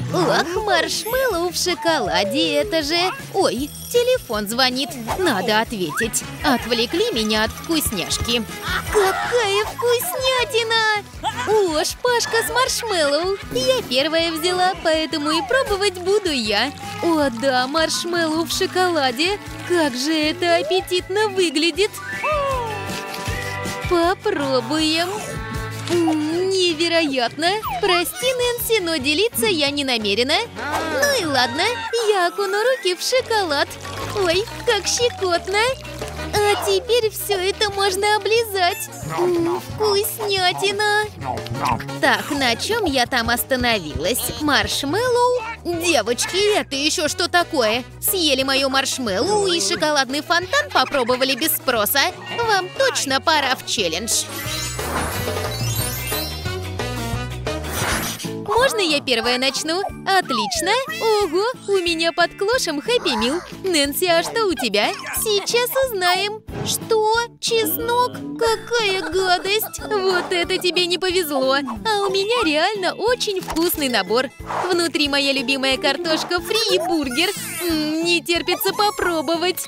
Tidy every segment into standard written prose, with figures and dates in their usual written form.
Ох, маршмеллоу в шоколаде, это же... Ой, телефон звонит. Надо ответить. Отвлекли меня от вкусняшки. Какая вкуснятина! О, шпажка с маршмеллоу. Я первая взяла, поэтому и пробовать буду я. О да, маршмеллоу в шоколаде. Как же это аппетитно выглядит. Попробуем. Невероятно! Прости, Нэнси, но делиться я не намерена. Ну и ладно, я окуну руки в шоколад. Ой, как щекотно! А теперь все это можно облизать. Вкуснятина! Так, на чем я там остановилась? Маршмеллоу? Девочки, это еще что такое? Съели мое маршмеллоу и шоколадный фонтан попробовали без спроса? Вам точно пора в челлендж. Можно я первая начну? Отлично! Ого, у меня под клошем Хэппи Мил. Нэнси, а что у тебя? Сейчас узнаем. Что? Чеснок? Какая гадость! Вот это тебе не повезло. А у меня реально очень вкусный набор. Внутри моя любимая картошка фри и бургер. Не терпится попробовать.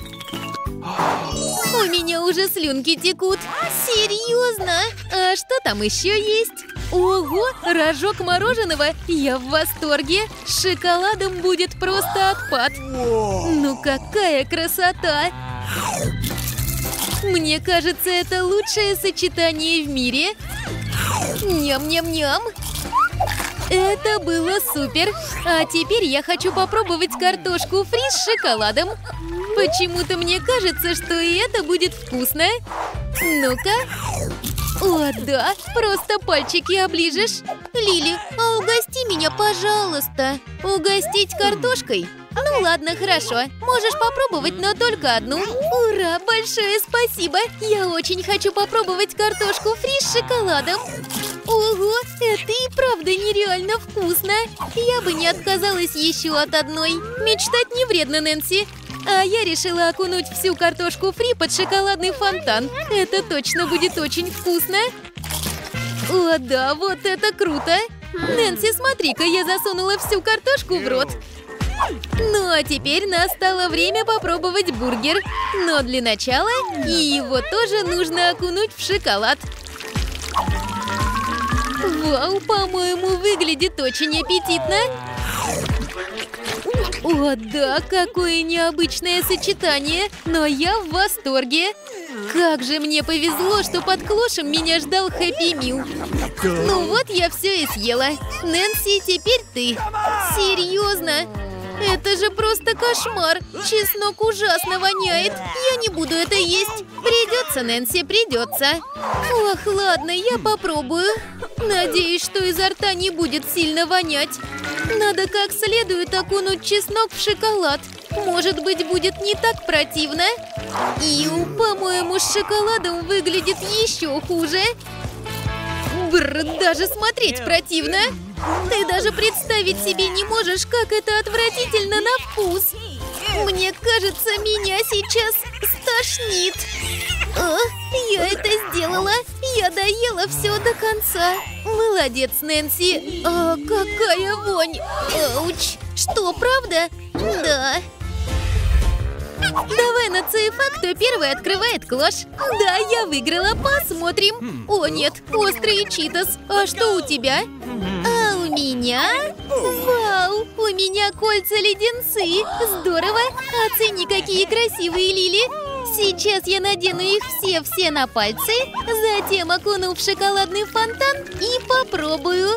У меня уже слюнки текут. Серьезно? А что там еще есть? Ого, рожок мороженого! Я в восторге! С шоколадом будет просто отпад! Ну какая красота! Мне кажется, это лучшее сочетание в мире! Ням-ням-ням! Это было супер! А теперь я хочу попробовать картошку фри с шоколадом! Почему-то мне кажется, что и это будет вкусно! Ну-ка! О, да, просто пальчики оближешь. Лили, а угости меня, пожалуйста. Угостить картошкой? Ну ладно, хорошо. Можешь попробовать, но только одну. Ура, большое спасибо. Я очень хочу попробовать картошку фри с шоколадом. Ого, это и правда нереально вкусно. Я бы не отказалась еще от одной. Мечтать не вредно, Нэнси. А я решила окунуть всю картошку фри под шоколадный фонтан. Это точно будет очень вкусно. О, да, вот это круто. Нэнси, смотри-ка, я засунула всю картошку в рот. Ну, а теперь настало время попробовать бургер. Но для начала и его тоже нужно окунуть в шоколад. Вау, по-моему, выглядит очень аппетитно. О, да, какое необычное сочетание, но я в восторге. Как же мне повезло, что под клошем меня ждал Хэппи Мил. Ну вот, я все и съела. Нэнси, теперь ты. Серьезно? Это же просто кошмар. Чеснок ужасно воняет. Я не буду это есть. Придется, Нэнси, придется. Ох, ладно, я попробую. Надеюсь, что изо рта не будет сильно вонять. Надо как следует окунуть чеснок в шоколад. Может быть, будет не так противно. Иу, по-моему, с шоколадом выглядит еще хуже. Бррр, даже смотреть противно. Ты даже представить себе не можешь, как это отвратительно на вкус. Мне кажется, меня сейчас стошнит. О, я это сделала. Я доела все до конца. Молодец, Нэнси. А, какая вонь. Ауч. Что, правда? Да. Давай на ЦФА, кто первый открывает клош. Да, я выиграла, посмотрим. О, нет, острые читос. А что у тебя? А у меня? Вау, у меня кольца-леденцы. Здорово. Оцени, какие красивые, Лили. Сейчас я надену их все на пальцы, затем окуну в шоколадный фонтан и попробую.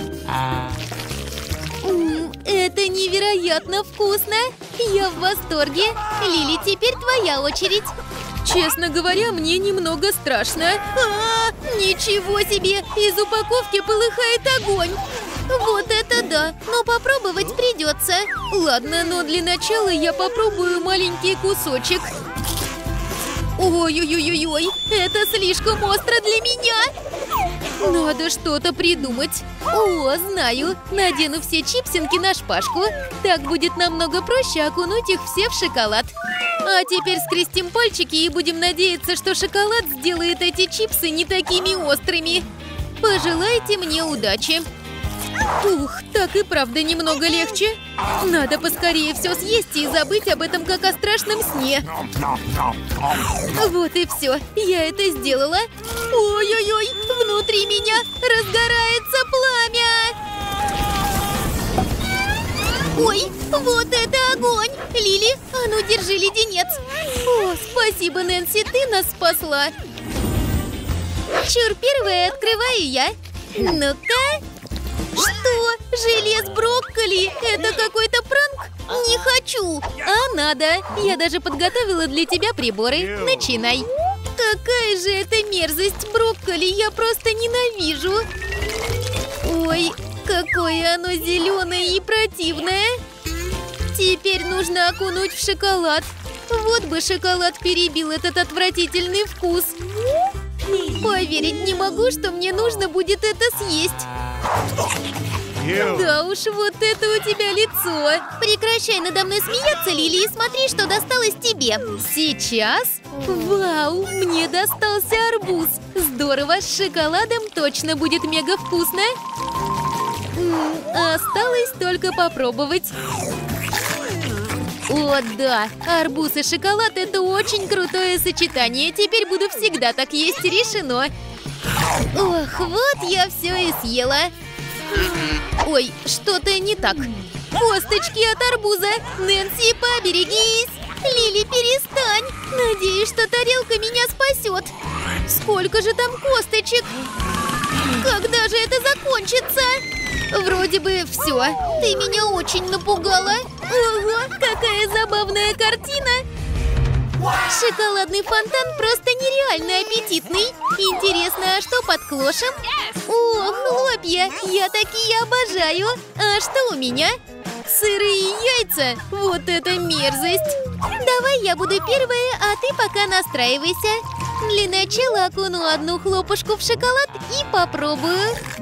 Это невероятно вкусно! Я в восторге! Лили, теперь твоя очередь! Честно говоря, мне немного страшно. Ничего себе! Из упаковки полыхает огонь! Вот это да! Но попробовать придется. Ладно, но для начала я попробую маленький кусочек. Ой-ой-ой-ой! Это слишком остро для меня! Надо что-то придумать. О, знаю. Надену все чипсинки на шпажку. Так будет намного проще окунуть их все в шоколад. А теперь скрестим пальчики и будем надеяться, что шоколад сделает эти чипсы не такими острыми. Пожелайте мне удачи. Ух, так и правда немного легче. Надо поскорее все съесть и забыть об этом, как о страшном сне. Вот и все. Я это сделала. Ой-ой-ой, внутри меня разгорается пламя. Ой, вот это огонь! Лили, а ну держи леденец. О, спасибо, Нэнси, ты нас спасла. Чур, первая открываю я. Ну-ка. Что? Желе с брокколи? Это какой-то пранк? Не хочу. А надо. Я даже подготовила для тебя приборы. Начинай. Какая же это мерзость. Брокколи я просто ненавижу. Ой, какое оно зеленое и противное. Теперь нужно окунуть в шоколад. Вот бы шоколад перебил этот отвратительный вкус. Поверить не могу, что мне нужно будет это съесть. Да уж, вот это у тебя лицо. Прекращай надо мной смеяться, Лили, и смотри, что досталось тебе. Сейчас? Вау, мне достался арбуз. Здорово, с шоколадом точно будет мега вкусно. Осталось только попробовать. О, да, арбуз и шоколад – это очень крутое сочетание. Теперь буду всегда так есть, решено. Ох, вот я все и съела. Ой, что-то не так. Косточки от арбуза. Нэнси, поберегись. Лили, перестань. Надеюсь, что тарелка меня спасет. Сколько же там косточек? Когда же это закончится? Вроде бы все. Ты меня очень напугала. Ого, какая забавная картина. Шоколадный фонтан просто нереально аппетитный. Интересно, а что под клошем? О, хлопья! Я такие обожаю. А что у меня? Сырые яйца. Вот это мерзость. Давай я буду первая, а ты пока настраивайся. Для начала окуну одну хлопушку в шоколад и попробую.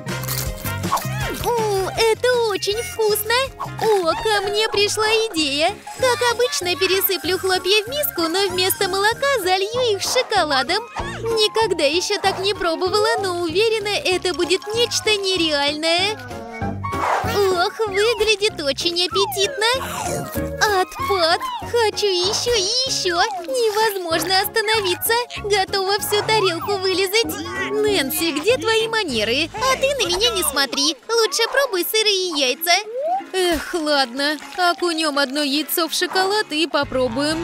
Это очень вкусно. О, ко мне пришла идея. Как обычно, пересыплю хлопья в миску, но вместо молока залью их шоколадом. Никогда еще так не пробовала, но уверена, это будет нечто нереальное. Ох, выглядит очень аппетитно. Отпад. Хочу еще и еще. Невозможно остановиться. Готова всю тарелку вылизать. Нэнси, где твои манеры? А ты на меня не смотри. Лучше пробуй сырые яйца. Эх, ладно. Окунем одно яйцо в шоколад и попробуем.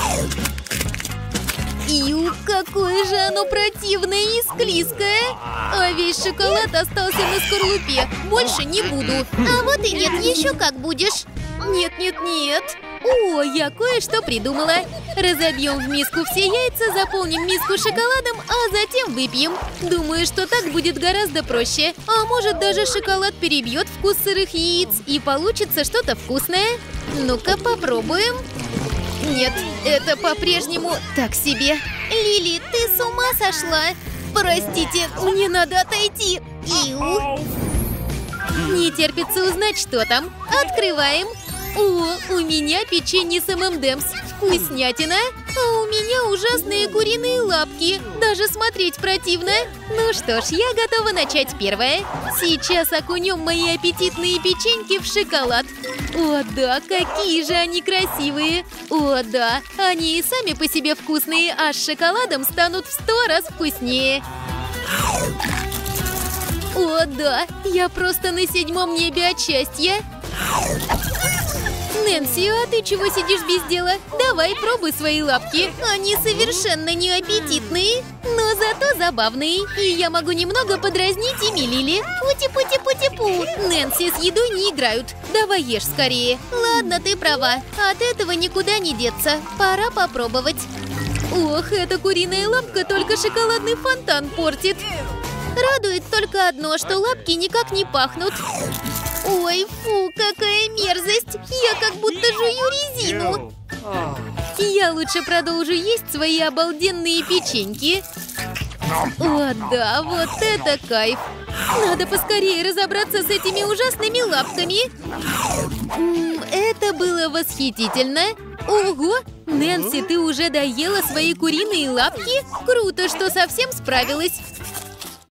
Ию, какое же оно противное и склизкое. А весь шоколад остался на скорлупе. Больше не буду. А вот и нет, еще как будешь. Нет, нет, нет. О, я кое-что придумала. Разобьем в миску все яйца, заполним миску шоколадом, а затем выпьем. Думаю, что так будет гораздо проще. А может, даже шоколад перебьет вкус сырых яиц и получится что-то вкусное. Ну-ка, попробуем. Нет, это по-прежнему так себе. Лили, ты с ума сошла? Простите, мне надо отойти. Иу. Не терпится узнать, что там. Открываем. О, у меня печенье с ММДМС. Вкуснятина. А у меня ужасные куриные лапки. Даже смотреть противно. Ну что ж, я готова начать первое. Сейчас окунем мои аппетитные печеньки в шоколад. О, да, какие же они красивые. О, да, они и сами по себе вкусные, а с шоколадом станут в 100 раз вкуснее. О, да, я просто на 7-м небе от счастья. Нэнси, а ты чего сидишь без дела? Давай, пробуй свои лапки. Они совершенно не аппетитные, но зато забавные. И я могу немного подразнить ими Лили. Пути-пути-пути-пу. Нэнси, с едой не играют. Давай ешь скорее. Ладно, ты права. От этого никуда не деться. Пора попробовать. Ох, эта куриная лапка только шоколадный фонтан портит. Радует только одно, что лапки никак не пахнут. Ой, фу, какая мерзость! Я как будто жую резину. Я лучше продолжу есть свои обалденные печеньки. О, да, вот это кайф! Надо поскорее разобраться с этими ужасными лапками. Это было восхитительно. Ого! Нэнси, ты уже доела свои куриные лапки? Круто, что совсем справилась.